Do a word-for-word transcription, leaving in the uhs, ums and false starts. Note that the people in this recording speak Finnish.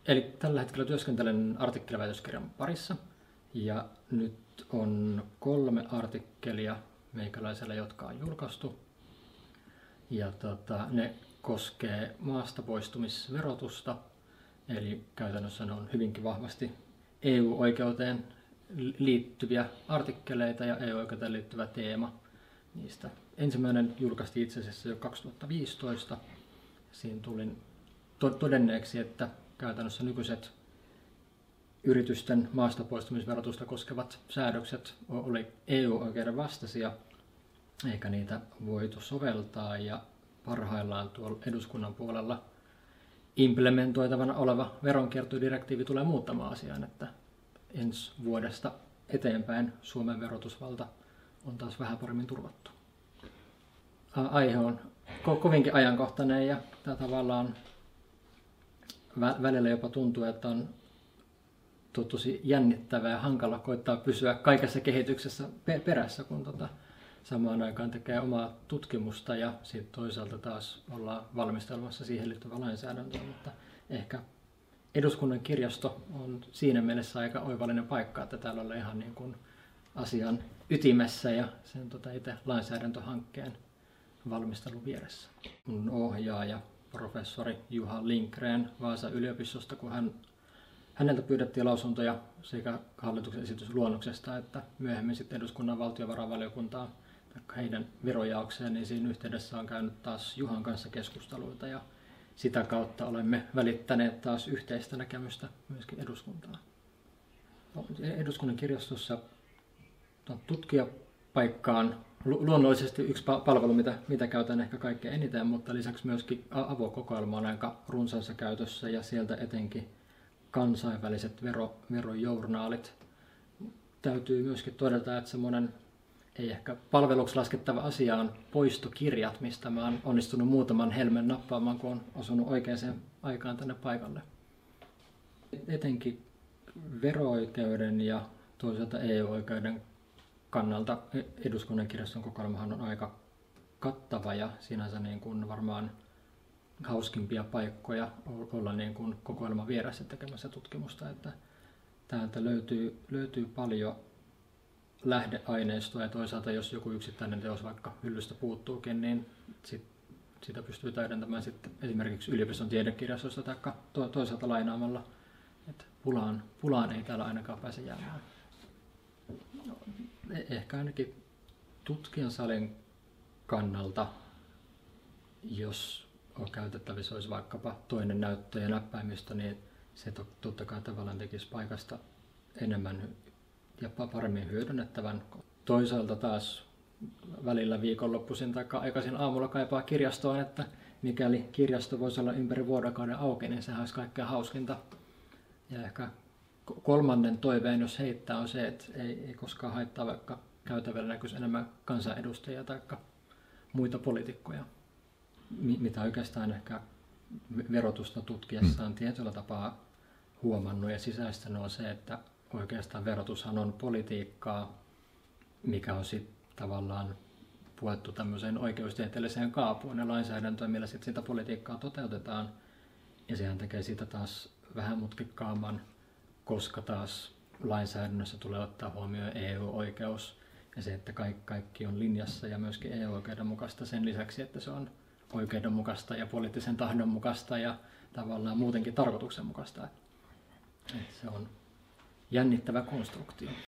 Eli tällä hetkellä työskentelen artikkeliväitöskirjan parissa ja nyt on kolme artikkelia meikäläisellä, jotka on julkaistu. Ja tota, ne koskee maasta poistumisverotusta, eli käytännössä ne on hyvinkin vahvasti E U-oikeuteen liittyviä artikkeleita ja E U-oikeuteen liittyvä teema niistä. Ensimmäinen julkaistiin itse asiassa jo kaksituhattaviisitoista. Siinä tulin todenneeksi, että käytännössä nykyiset yritysten maasta poistumisverotusta koskevat säädökset oli E U-oikeuden vastaisia, eikä niitä voitu soveltaa, ja parhaillaan tuolla eduskunnan puolella implementoitavana oleva veronkiertodirektiivi tulee muuttamaan asian, että ensi vuodesta eteenpäin Suomen verotusvalta on taas vähän paremmin turvattu. Aihe on ko- kovinkin ajankohtainen ja tämä tavallaan vä- välillä jopa tuntuu, että on to- tosi jännittävää ja hankala koittaa pysyä kaikessa kehityksessä pe- perässä, kun tota samaan aikaan tekee omaa tutkimusta ja sitten toisaalta taas ollaan valmistelemassa siihen liittyvää lainsäädäntöä, mutta ehkä eduskunnan kirjasto on siinä mielessä aika oivallinen paikka, että täällä ollaan ihan niin kuin asian ytimessä ja sen tota itse lainsäädäntöhankkeen valmistelun vieressä. Mun ohjaaja, professori Juha Lindgren Vaasan yliopistosta, kun hän, häneltä pyydettiin lausuntoja sekä hallituksen esitysluonnoksesta että myöhemmin sitten eduskunnan valtiovarainvaliokuntaa heidän verojaokseen, niin siinä yhteydessä on käynyt taas Juhan kanssa keskusteluita ja sitä kautta olemme välittäneet taas yhteistä näkemystä myöskin eduskuntaan. Eduskunnan kirjastossa tutkijapaikkaan luonnollisesti yksi palvelu, mitä, mitä käytän ehkä kaikkein eniten, mutta lisäksi myöskin avokokoelma on aika runsaassa käytössä ja sieltä etenkin kansainväliset vero, verojournaalit. Täytyy myöskin todeta, että semmoinen ei ehkä palveluksi laskettava asia on poistokirjat, mistä mä oon onnistunut muutaman helmen nappaamaan, kun on osunut oikeaan aikaan tänne paikalle. Etenkin vero-oikeuden ja toisaalta E U-oikeuden kannalta eduskunnan kirjaston kokoelmahan on aika kattava ja sinänsä niin kuin varmaan hauskimpia paikkoja olla niin kuin kokoelman vieressä tekemässä tutkimusta. Että täältä löytyy, löytyy paljon lähdeaineistoa ja toisaalta jos joku yksittäinen teos vaikka hyllystä puuttuukin, niin sit, sitä pystyy täydentämään sitten esimerkiksi yliopiston tiedekirjastosta tai to, toisaalta lainaamalla. Että pulaan, pulaan ei täällä ainakaan pääse jäämään. No, ehkä ainakin tutkijan salin kannalta, jos on käytettävissä olisi vaikkapa toinen näyttö ja näppäimistö, niin se totta kai tavallaan tekisi paikasta enemmän ja paremmin hyödynnettävän. Toisaalta taas välillä viikonloppuisin tai aikaisin aamulla kaipaa kirjastoon, että mikäli kirjasto voisi olla ympäri vuorokauden auki, niin sehän olisi kaikkein hauskinta. Ja ehkä kolmannen toiveen, jos heittää, on se, että ei, ei koskaan haittaa, vaikka käytävällä näkyisi enemmän kansanedustajia tai muita poliitikkoja. Mitä oikeastaan ehkä verotusta tutkiessaan tietyllä tapaa huomannut ja sisäistänyt on se, että oikeastaan verotushan on politiikkaa, mikä on sitten tavallaan puettu tämmöiseen oikeustieteelliseen kaapuun ja lainsäädäntöön, millä sitten sitä politiikkaa toteutetaan. Ja sehän tekee siitä taas vähän mutkikkaamman, koska taas lainsäädännössä tulee ottaa huomioon E U-oikeus ja se, että kaikki, kaikki on linjassa ja myöskin E U-oikeuden mukaista sen lisäksi, että se on oikeudenmukaista ja poliittisen tahdon mukaista ja tavallaan muutenkin tarkoituksenmukaista. Että se on jännittävä konstruktio.